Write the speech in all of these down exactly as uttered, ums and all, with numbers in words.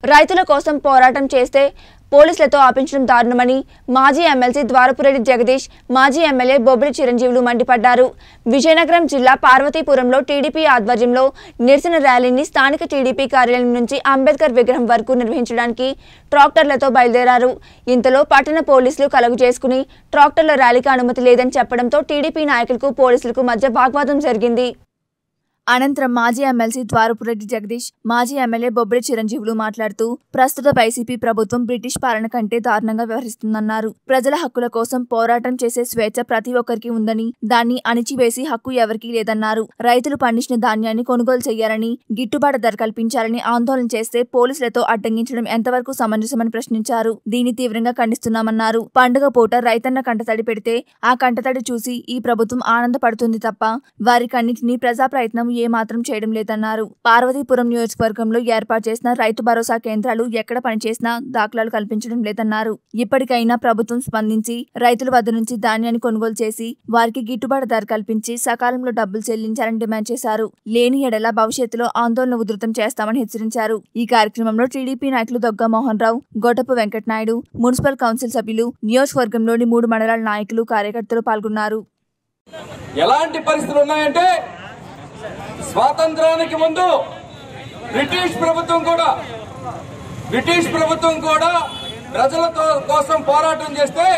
రైతుల కోసం పోరాటం చేస్తే పోలీసులతో ఆపించడం దారుణమని మాజీ ఎమ్మెల్సీ ద్వారపురెడ్డి జగదీష్, మాజీ ఎమ్మెల్యే బొబ్బిలి చిరంజీవులు మండిపడ్డారు. విజయనగరం జిల్లా పార్వతీపురంలో టీడీపీ ఆధ్వర్యంలో నిరసన ర్యాలీని స్థానిక టీడీపీ కార్యాలయం నుంచి అంబేద్కర్ విగ్రహం వరకు నిర్వహించడానికి ట్రాక్టర్లతో బయలుదేరారు. ఇంతలో పట్టణ పోలీసులు కలుగు చేసుకుని ట్రాక్టర్ల ర్యాలీకి అనుమతి లేదని చెప్పడంతో టీడీపీ నాయకులకు పోలీసులకు మధ్య వాగ్వాదం జరిగింది. అనంతరం మాజీ ఎమ్మెల్సీ ద్వారపురెడ్డి జగదీష్, మాజీ ఎమ్మెల్యే బొబ్బిలి చిరంజీవులు మాట్లాడుతూ ప్రస్తుత వైసీపీ ప్రభుత్వం బ్రిటిష్ పాలన కంటే దారుణంగా వ్యవహరిస్తుందన్నారు. ప్రజల హక్కుల కోసం పోరాటం చేసే స్వేచ్ఛ ప్రతి ఒక్కరికి ఉందని, దాన్ని అణిచివేసి హక్కు ఎవరికీ లేదన్నారు. రైతులు పండించిన ధాన్యాన్ని కొనుగోలు చేయాలని, గిట్టుబాటు ధర కల్పించాలని ఆందోళన చేస్తే పోలీసులతో అడ్డగించడం ఎంతవరకు సమంజసమని ప్రశ్నించారు. దీన్ని తీవ్రంగా ఖండిస్తున్నామన్నారు. పండుగ పూట రైతన్న కంటతడి పెడితే ఆ కంటతడి చూసి ఈ ప్రభుత్వం ఆనందపడుతుంది తప్ప వారి కన్నిటినీ ప్రజా ప్రయత్నం ఏ మాత్రం చేయడం లేదన్నారు. పార్వతీపురం నియోజకవర్గంలో ఏర్పాటు చేసిన రైతు భరోసా కేంద్రాలు ఎక్కడ పనిచేసినా దాఖలాలు కల్పించడం లేదన్నారు. ఇప్పటికైనా ప్రభుత్వం స్పందించి రైతుల వద్ద నుంచి ధాన్యాన్ని కొనుగోలు చేసి వారికి గిట్టుబాటు ధర కల్పించి సకాలంలో డబ్బులు చెల్లించాలని డిమాండ్ చేశారు. లేని ఎడల భవిష్యత్తులో ఆందోళన ఉధృతం చేస్తామని హెచ్చరించారు. ఈ కార్యక్రమంలో టీడీపీ నాయకులు దొగ్గ మోహన్ రావు, గొటపు వెంకటనాయుడు, మున్సిపల్ కౌన్సిల్ సభ్యులు, నియోజకవర్గంలోని మూడు మండలాల నాయకులు, కార్యకర్తలు పాల్గొన్నారు. ఎలాంటి పరిస్థితులు ఉన్నాయంటే స్వాతంత్రానికి ముందు బ్రిటిష్ ప్రభుత్వం కూడా బ్రిటిష్ ప్రభుత్వం కూడా ప్రజలతో కోసం పోరాటం చేస్తే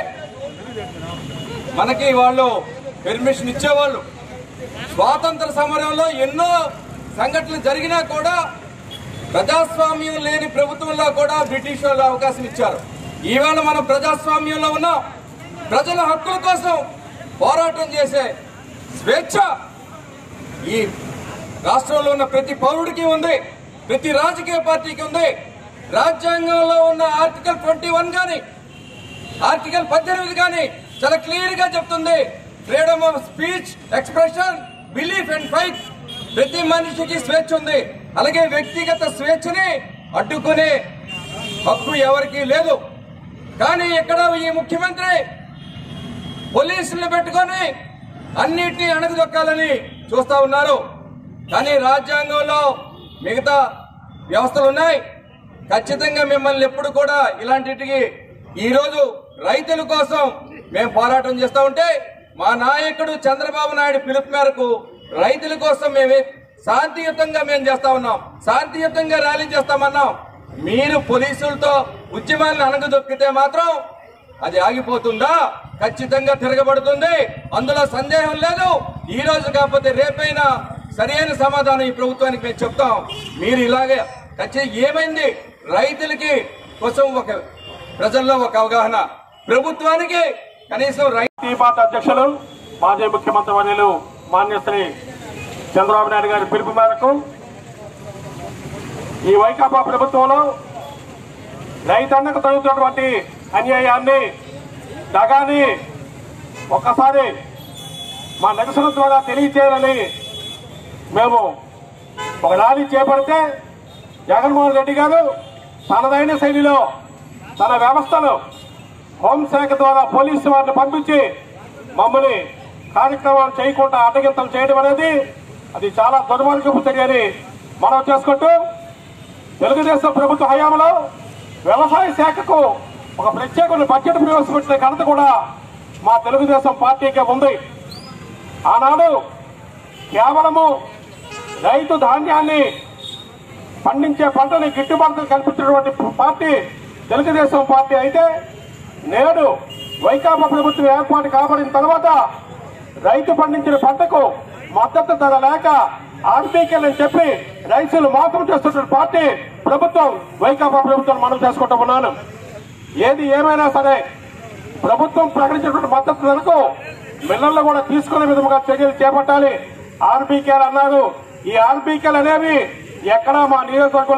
మనకి వాళ్ళు పర్మిషన్ ఇచ్చేవాళ్ళు. స్వాతంత్ర సమరంలో ఎన్నో సంఘటనలు జరిగినా కూడా ప్రజాస్వామ్యం లేని ప్రభుత్వంలో కూడా బ్రిటిష్ వాళ్ళు అవకాశం ఇచ్చారు. ఈవేళ మనం ప్రజాస్వామ్యంలో ఉన్నాం. ప్రజల హక్కుల కోసం పోరాటం చేసే స్వేచ్ఛ ఈ రాష్ట్రంలో ఉన్న ప్రతి పౌరుడికి ఉంది, ప్రతి రాజకీయ పార్టీకి ఉంది. రాజ్యాంగంలో ఉన్న ఆర్టికల్ ట్వంటీ వన్ గాని ఆర్టికల్ పద్దెనిమిది గాని చాలా క్లియర్ గా చెప్తుంది, freedom of speech, expression, belief and fight. ప్రతి మనిషికి స్వేచ్ఛ ఉంది. అలాగే వ్యక్తిగత స్వేచ్ఛని అడ్డుకునే హక్కు ఎవరికీ లేదు. కానీ ఇక్కడ ఈ ముఖ్యమంత్రి పోలీసులను పెట్టుకొని అన్నిటినీ అణగదొక్కాలని చూస్తా ఉన్నారు. కానీ రాజ్యాంగంలో మిగతా వ్యవస్థలు ఉన్నాయి. ఖచ్చితంగా మిమ్మల్ని ఎప్పుడు కూడా ఇలాంటికి ఈరోజు రైతుల కోసం మేము పోరాటం చేస్తూ ఉంటే మా నాయకుడు చంద్రబాబు నాయుడు పిలుపు మేరకు రైతుల కోసం మేము శాంతియుతంగా మేము చేస్తా ఉన్నాం. శాంతియుతంగా ర్యాలీ చేస్తామన్నాం. మీరు పోలీసులతో ఉద్యమాన్ని అణగదొక్కితే మాత్రం అది ఆగిపోతుందా? ఖచ్చితంగా తిరగబడుతుంది. అందులో సందేహం లేదు. ఈ రోజు కాకపోతే రేపైనా సరైన సమాధానం ఈ ప్రభుత్వానికి మేము చెప్తాం. మీరు ఇలాగే ఖచ్చితంగా ఏమైంది రైతులకి కోసం ఒక ప్రజల్లో ఒక అవగాహన, ప్రభుత్వానికి కనీసం రైతు పార్టీ అధ్యక్షులు మాజీ ముఖ్యమంత్రి వర్యులు మాన్యశ్రీ చంద్రబాబు నాయుడు గారి పిలుపు మేరకు ఈ వైకాపా ప్రభుత్వంలో రైతన్నకు జరుగుతున్నటువంటి అన్యాయాన్ని, దగాని ఒక్కసారి మా నిరసన ద్వారా తెలియచేయాలని మేము ఒక ర్యాలీ చేపడితే జగన్మోహన్ రెడ్డి గారు తనదైన శైలిలో తన వ్యవస్థను హోంశాఖ ద్వారా పోలీసు వారిని పంపించి మమ్మల్ని కార్యక్రమాలు చేయకుండా అడ్డగింతలు చేయడం అనేది అది చాలా దుర్మార్గపు చర్యని మనం చేసుకుంటూ తెలుగుదేశం ప్రభుత్వ హయాంలో వ్యవసాయ శాఖకు ఒక ప్రత్యేక బడ్జెట్ ప్రవేశపెట్టిన ఘనత కూడా మా తెలుగుదేశం పార్టీకే ఉంది. ఆనాడు కేవలము రైతు ధాన్యాన్ని పండించే పంటని గిట్టుబాటు కల్పించినటువంటి పార్టీ తెలుగుదేశం పార్టీ అయితే, నేడు వైకాపా ప్రభుత్వం ఏర్పాటు కాబడిన తర్వాత రైతు పండించిన పంటకు మద్దతు ధర లేక ఆర్బీకేలని చెప్పి రైతులు మోసం చేస్తున్న పార్టీ ప్రభుత్వం వైకాపా ప్రభుత్వం మనం చేసుకుంటూ ఉన్నాను. ఏది ఏమైనా సరే ప్రభుత్వం ప్రకటించినటువంటి మద్దతు ధరకు మిల్లర్లు కూడా తీసుకునే విధంగా చర్యలు చేపట్టాలి. ఆర్బీకేలు అన్నారు. ఈ ఆర్బీకేలు అనేవి ఎక్కడా మా నియోజకవర్గం